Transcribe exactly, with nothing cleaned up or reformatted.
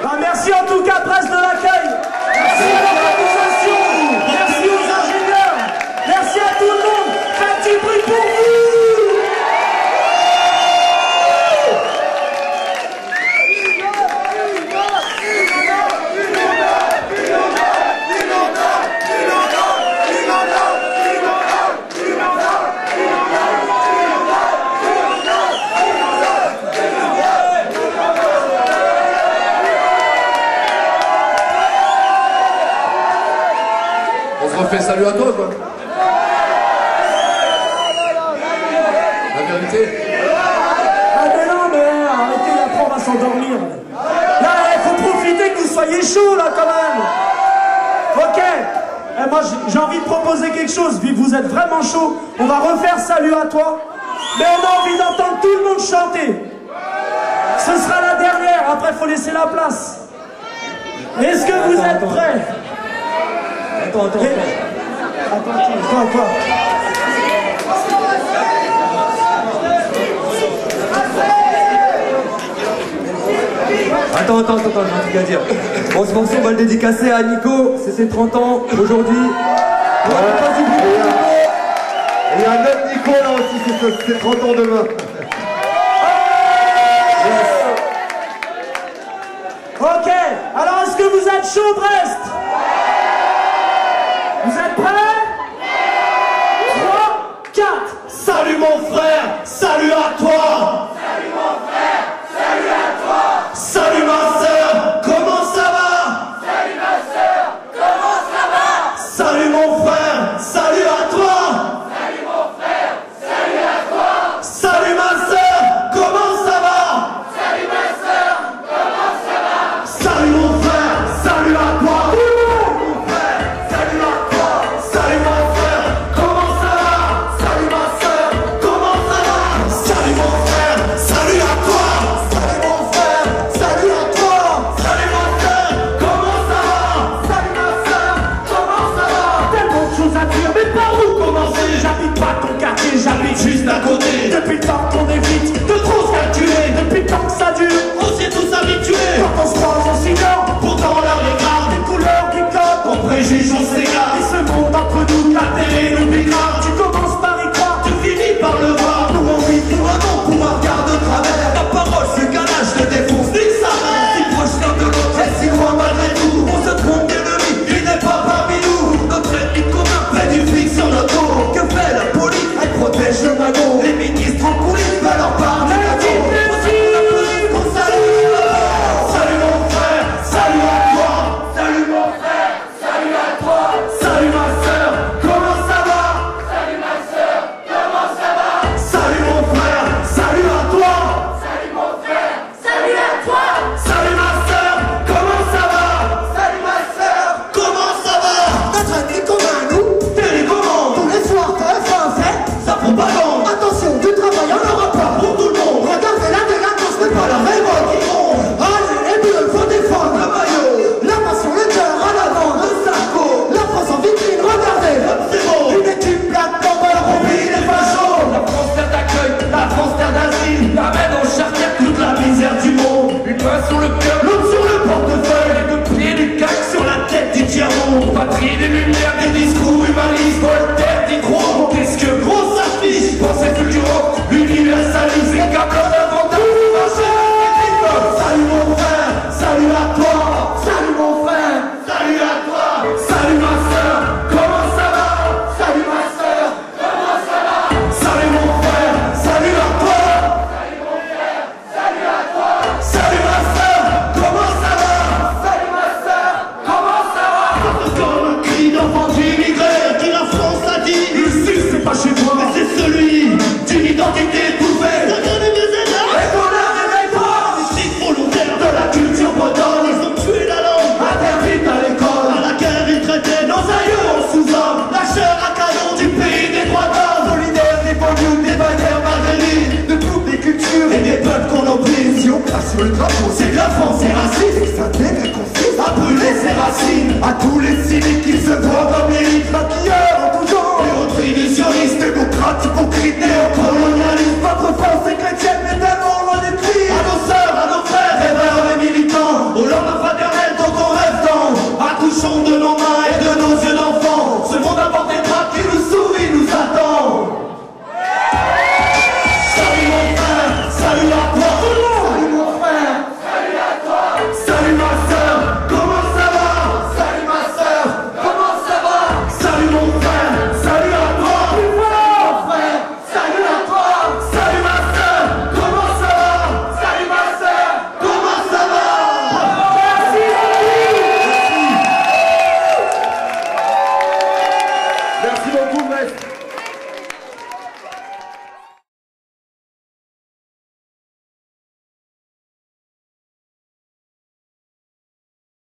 Ah, merci en tout cas, presse de l'accueil. Merci à l'organisation. Merci aux ingénieurs. Merci à tout le monde. Un petit bruit pour vous. On se refait salut à toi, quoi. La vérité. Ah mais non, mais arrêtez, après on va s'endormir. Là, il faut profiter que vous soyez chaud, là, quand même. Ok. Eh, moi, j'ai envie de proposer quelque chose, vu que vous êtes vraiment chaud. On va refaire salut à toi. Mais on a envie d'entendre tout le monde chanter. Ce sera la dernière, après il faut laisser la place. Est-ce que vous êtes prêts? Attends, attends, Et... attends. Attends, attends, quoi, quoi? Attends, attends, attends, j'ai un truc à dire. Bon, ce morceau, on va le dédicacer à Nico, c'est ses trente ans aujourd'hui. Ouais. Il y a un autre Nico là aussi, c'est trente ans demain. Ok, alors est-ce que vous êtes chaud, Brest? Vous êtes prêts? trois, quatre. Salut mon frère, salut à toi. Salut mon frère, salut à toi. Salut ma sœur, comment ça va? Salut ma sœur, comment ça va? Salut mon frère, salut à toi. Salut mon frère, salut à toi. Salut ma sœur, comment ça va? Salut ma sœur, comment ça va? Salut mon frère, salut à toi. Mon frère, salut à toi. Salut mon frère, comment ça va? Salut ma sœur, comment ça va? Salut mon frère, salut à toi. Salut mon frère, salut à toi. Salut ma sœur, comment ça va? Salut ma sœur, comment ça va? Tellement de choses à dire, mais par où commencer? J'habite pas ton quartier, j'habite juste à côté. Depuis le temps qu'on évite de trop se calculer, depuis le temps que ça dure, on s'y est tous habitués. Quand on se croise, on s'ignore, pourtant on la regarde. Les couleurs du code, on préjuge, on s'égare. Et ce monde entre nous, la télé nous piquera. Tu commences par y croire, tu finis par le voir. Nous on vit pour un nom, pour un regard de travers. Ta parole, ce gars-là, je le défonce, nique sa mère. Si proche l'un de l'autre, et si loin malgré tout. On se trompe d'ennemi, il n'est pas parmi nous. Notre ennemi commun fait du fric sur notre dos. Que fait la police? Elle protège le magot. Les ministres en coulisses veulent leur part du gâteau. On salue. Salut mon frère, salut à toi. Salut mon frère, salut à toi. Salut ma sœur, comment ça va? Salut ma sœur, comment ça va? Salut mon frère, salut à toi. Salut mon frère, salut à toi. Salut ma sœur, comment ça va? Salut ma sœur, comment ça va? Notre ami commun, nous, télécommande. Tous les soirs, T F un fait sa propagande. Attention, du travail, on n'aura pas pour tout le monde. Regardez la délinquance, n'est pas la révolte. Allez, les bleus, faut défendre le maillot. La passion, le cœur à l'avant, le saco. La France en vitrine, regardez, c'est beau. Une équipe plate, comme elle remplit les fachos. La France terre d'accueil, la France terre d'asile. La main dans le charnière, toute la misère du monde. Une main sur le cœur, l'autre sur le portefeuille. Et deux pieds du cac sur la tête du tiers-monde. Patrie des lumières, des discours humanistes. Voltaire dit gros, qu'est-ce que gros s'affiche? Pensée fulgurante, universaliste. C'est qu'un bloc d'inventaire. Salut mon frère, salut à toi. Salut mon frère, salut à toi. Salut ma sœur, comment ça va? Salut ma sœur, comment ça va? Salut mon frère, salut à toi. Salut mon frère, salut à toi. Salut ma sœur, comment ça va? Salut ma sœur, comment ça va? Comme un cri d'enfant d'immigré qui la France a dit. Ici c'est pas chez toi, mais c'est celui d'une identité éprouvée. Regardez mes élèves, et qu'on a réveille-toi. Volontaire de la culture bretonne, ils ont tué la langue, interdite à l'école. À la guerre, ils traitaient nos aïeux en sous-hommes. La chair à canon du pays des droits d'homme. Solidaires des banlieues, des bannières maghrébines, de toutes les cultures et des peuples qu'on opprise. Si on crache sur le drapeau, c'est que la France est raciste. Et que ça t'aide consiste à brûler ses racines. À tous les cyniques qui se voient comme l'élite, maquilleurs en tout genre et autres illusionnistes.